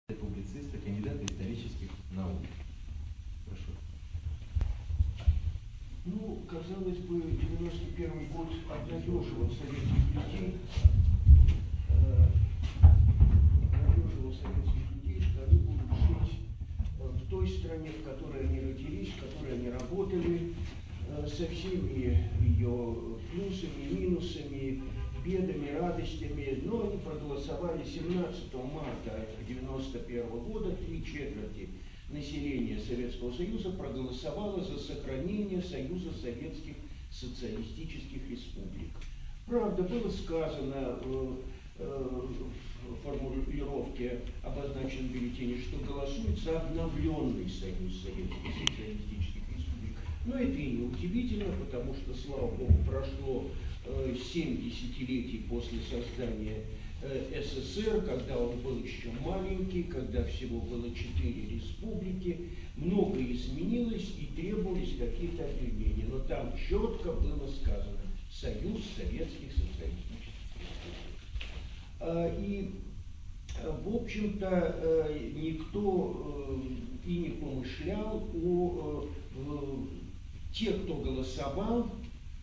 Публицист, кандидат исторических наук. Прошу. Ну, казалось бы, 91 год обнадеживал советских людей, что они будут жить в той стране, в которой они родились, в которой они работали, со всеми ее плюсами, минусами, бедами, радостями. Но они проголосовали 17 марта 1991 года, 3/4 населения Советского Союза проголосовало за сохранение Союза Советских Социалистических Республик. Правда, было сказано в формулировке, обозначенном в бюллетене, что голосует за обновленный Союз Советских Социалистических Республик. Но это и не удивительно, потому что, слава богу, прошло 7 десятилетий после создания СССР, когда он был еще маленький, когда всего было 4 республики, многое изменилось и требовались какие-то объявления. Но там четко было сказано «Союз Советских Социалистических Республик». И, в общем-то, никто и не помышлял о тех, кто голосовал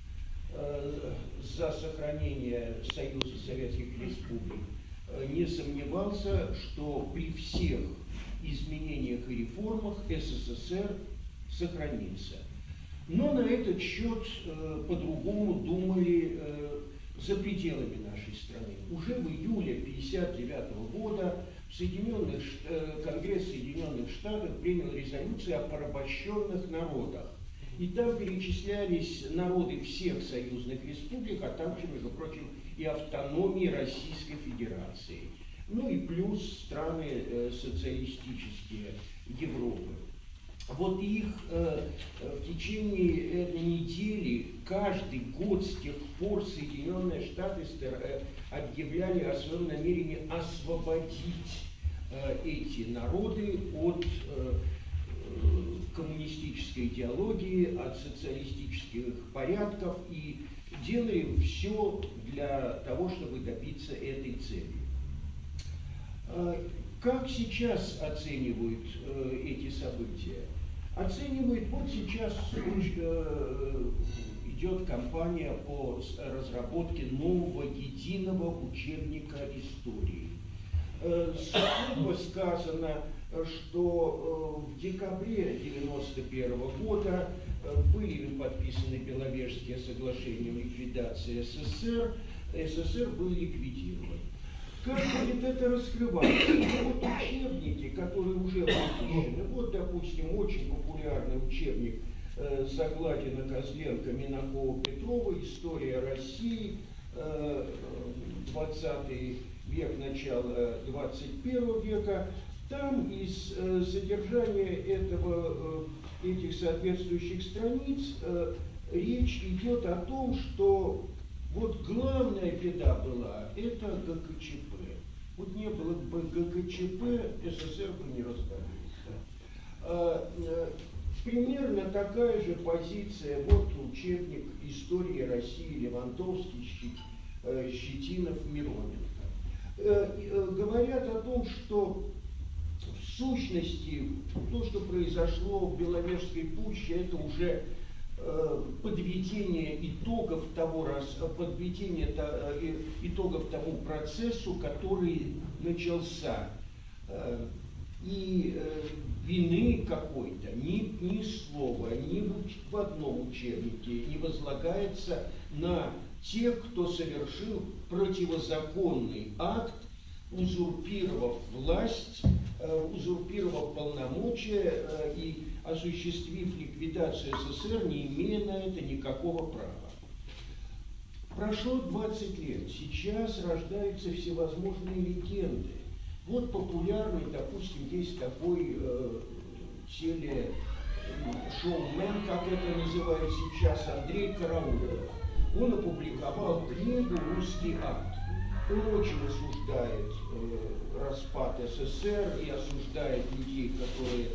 за сохранение Союза Советских Республик, не сомневался, что при всех изменениях и реформах СССР сохранится. Но на этот счет по-другому думали за пределами нашей страны. Уже в июле 1959 года Конгресс Соединенных Штатов принял резолюцию о порабощенных народах. И там перечислялись народы всех союзных республик, а также, между прочим, и автономии Российской Федерации. Ну и плюс страны социалистические Европы. Вот их в течение этой недели каждый год с тех пор Соединенные Штаты объявляли о своем намерении освободить эти народы от коммунистической идеологии, от социалистических порядков, и делаем все для того, чтобы добиться этой цели. Как сейчас оценивают эти события? Оценивают, вот сейчас идет кампания по разработке нового единого учебника истории. Было сказано, что в декабре 1991 года были подписаны Беловежские соглашения о ликвидации СССР, СССР был ликвидирован. Как будет это раскрываться? Вот учебники, которые уже выпущены, вот, допустим, очень популярный учебник Загладина, Козленко, Минакова, Петрова «История России», 20 век, начало 21 века. Там из содержания этих соответствующих страниц речь идет о том, что вот главная беда была это ГКЧП. Вот не было бы ГКЧП, СССР бы не развалился. Примерно такая же позиция, вот учебник «История России», Левандовский, Щетинов, Мироненко. Говорят о том, что в сущности то, что произошло в Беловежской пуще, это уже подведение итогов итогов тому процессу, который начался. И вины какой-то ни слова, ни в одном учебнике не возлагается на тех, кто совершил противозаконный акт, узурпировав власть, узурпировав полномочия и осуществив ликвидацию СССР, не имея на это никакого права. Прошло 20 лет, сейчас рождаются всевозможные легенды. Вот популярный, допустим, есть такой телешоумен, как это называют сейчас, Андрей Караулов. Он опубликовал книгу «Русский акт». Он очень осуждает распад СССР и осуждает людей, которые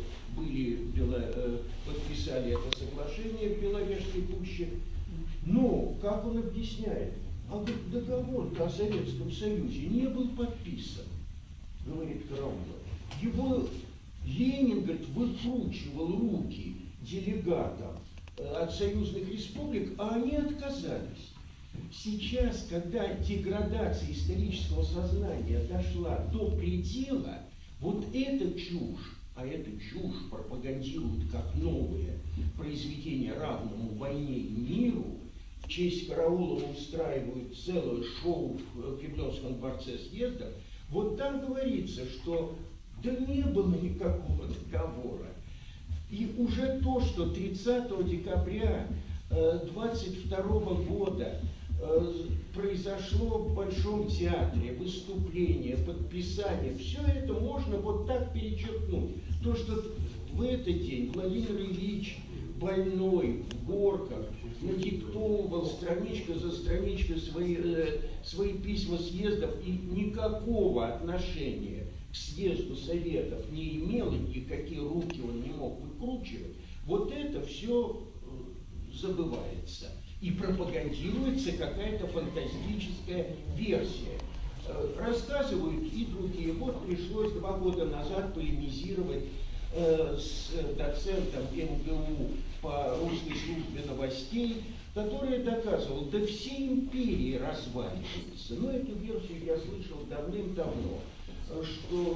подписали это соглашение в Беловежской пуще. Но, как он объясняет, договор о Советском Союзе не был подписан, говорит Караулов. его Ленин, говорит, выкручивал руки делегатам от союзных республик, а они отказались. Сейчас, когда деградация исторического сознания дошла до предела, вот эта чушь, а эта чушь пропагандируют как новое произведение равному войне и миру, в честь Караулова устраивают целое шоу в Кремлевском дворце съездов, вот там говорится, что да не было никакого договора. И уже то, что 30 декабря 22 года произошло в Большом театре выступление, подписание, все это можно вот так перечеркнуть. То, что в этот день Владимир Ильич больной в Горках надиктовывал страничка за страничкой свои письма съездов и никакого отношения к съезду Советов не имел, и никакие руки он не мог выкручивать, вот это все забывается. И пропагандируется какая-то фантастическая версия. Рассказывают и другие. Вот пришлось 2 года назад полемизировать с доцентом МГУ по русской службе новостей, который доказывал, да все империи разваливаются. Но эту версию я слышал давным-давно, что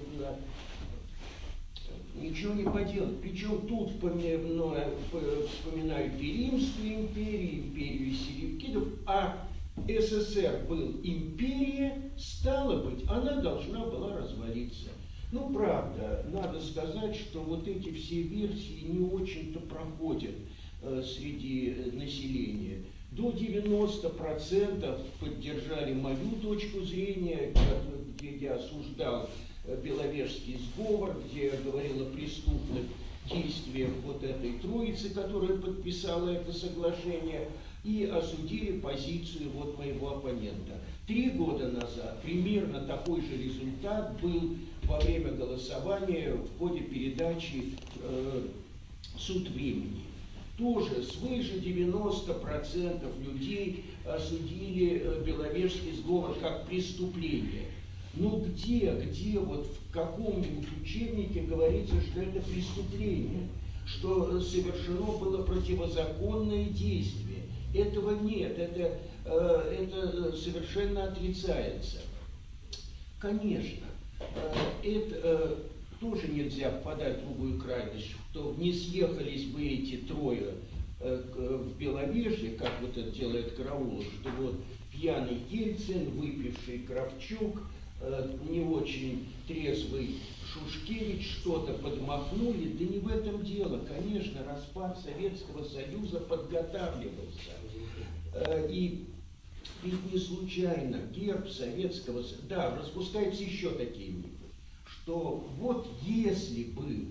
ничего не поделать. Причем тут вспоминают и Римскую империю, империю селевкидов, а СССР был империя, стало быть, она должна была развалиться. Ну, правда, надо сказать, что вот эти все версии не очень-то проходят среди населения. До 90% поддержали мою точку зрения, где я осуждал Беловежский сговор, где я говорил о преступных действиях вот этой троицы, которая подписала это соглашение, и осудили позицию вот моего оппонента. 3 года назад примерно такой же результат был во время голосования в ходе передачи «Суд времени». Тоже свыше 90% людей осудили Беловежский сговор как преступление. Но где вот в каком-нибудь учебнике говорится, что это преступление, что совершено было противозаконное действие? Этого нет, это совершенно отрицается. Конечно, это тоже нельзя впадать в другую крайность, что не съехались бы эти трое в Беловежье, как вот это делает Караулов, что вот пьяный Ельцин, выпивший Кравчук, не очень трезвый Шушкевич что-то подмахнули. Да не в этом дело. Конечно, распад Советского Союза подготавливался. И ведь не случайно герб Советского Союза... Да, распускаются еще такие мифы, что вот если бы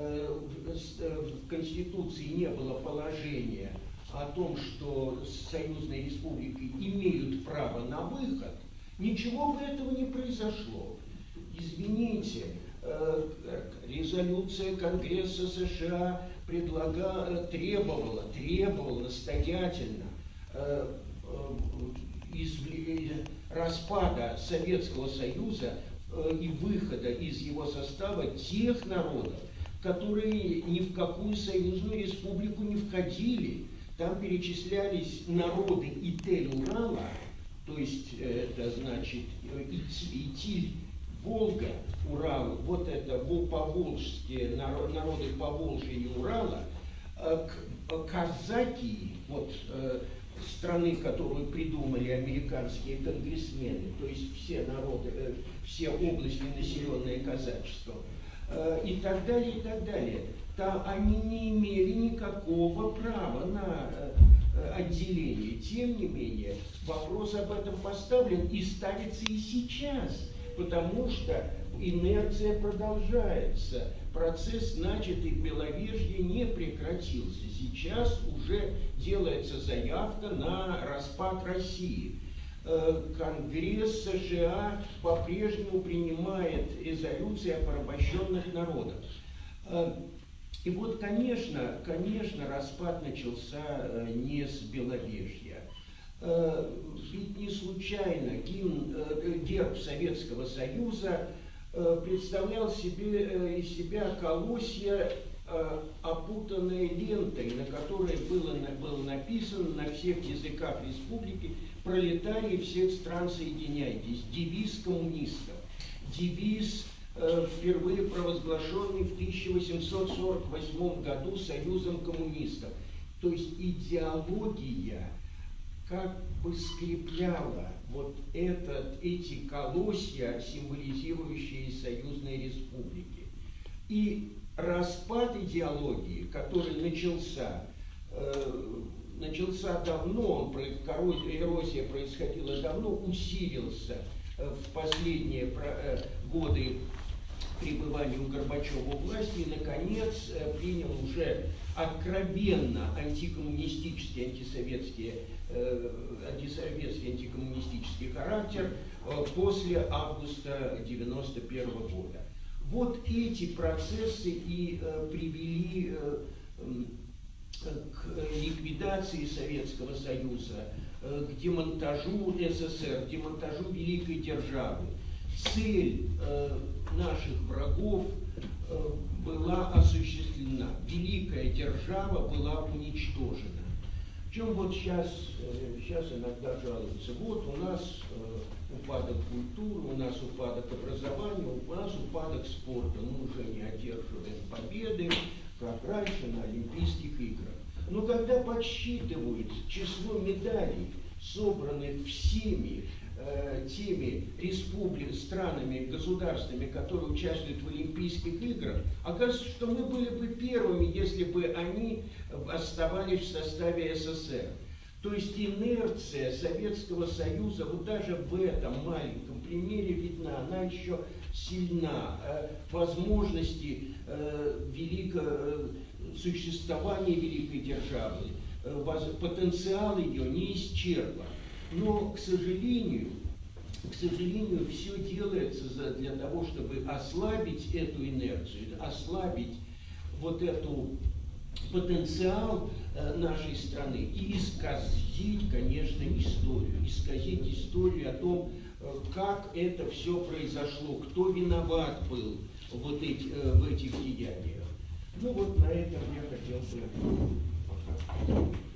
в Конституции не было положения о том, что союзные республики имеют право на выход, ничего бы этого не произошло. Извините, резолюция Конгресса США требовала настоятельно распада Советского Союза и выхода из его состава тех народов, которые ни в какую союзную республику не входили. Там перечислялись народы Итель-Урала, то есть это значит Итиль, Волга, Урал, вот это поволжские народы Поволжья и Урала, казаки, вот страны, которую придумали американские конгрессмены, то есть все народы, все области, населенные казачеством, и так далее, и так далее. Там они не имели никакого права на отделение. Тем не менее, вопрос об этом поставлен и ставится и сейчас, потому что инерция продолжается. Процесс, начатый в Беловежье, не прекратился. Сейчас уже делается заявка на распад России. Конгресс США по-прежнему принимает резолюции о порабощенных народах. И вот, конечно, распад начался не с Беловежья. Ведь не случайно герб Советского Союза представлял из себя колосья, опутанные лентой, на которой было написано на всех языках республики: «Пролетарии всех стран, соединяйтесь». Девиз коммунистов. Девиз, впервые провозглашенный в 1848 году Союзом коммунистов. То есть идеология как бы скрепляла вот эти колосья, символизирующие союзные республики. И распад идеологии, который начался давно, эрозия происходила давно, усилился в последние годы пребывания у Горбачева у власти и, наконец, принял уже откровенно антикоммунистический, антисоветский, антикоммунистический характер после августа 1991 года. Вот эти процессы и привели к ликвидации Советского Союза, к демонтажу СССР, к демонтажу великой державы. Цель наших врагов была осуществлена. Великая держава была уничтожена. Причем вот сейчас иногда жалуются: вот у нас упадок культуры, у нас упадок образования, у нас упадок спорта. Мы уже не одерживаем победы, как раньше на Олимпийских играх. Но когда подсчитывают число медалей, собранных всеми теми странами, государствами, которые участвуют в Олимпийских играх, оказывается, что мы были бы первыми, если бы они оставались в составе СССР. То есть инерция Советского Союза вот даже в этом маленьком примере видна, она еще сильна. Возможности существования великой державы, потенциал ее не исчерпан. Но, к сожалению, все делается для того, чтобы ослабить эту инерцию, ослабить вот эту потенциал нашей страны и исказить, конечно, историю. Исказить историю о том, как это все произошло, кто виноват был в этих деяниях. Ну вот на этом я хотел бы пока.